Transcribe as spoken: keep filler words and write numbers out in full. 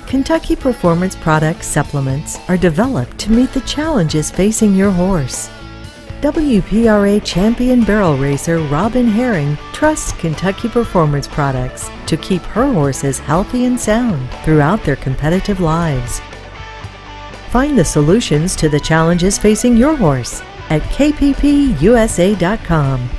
Kentucky Performance Product supplements are developed to meet the challenges facing your horse. W P R A champion barrel racer Robin Herring trusts Kentucky Performance Products to keep her horses healthy and sound throughout their competitive lives. Find the solutions to the challenges facing your horse at K P P U S A dot com.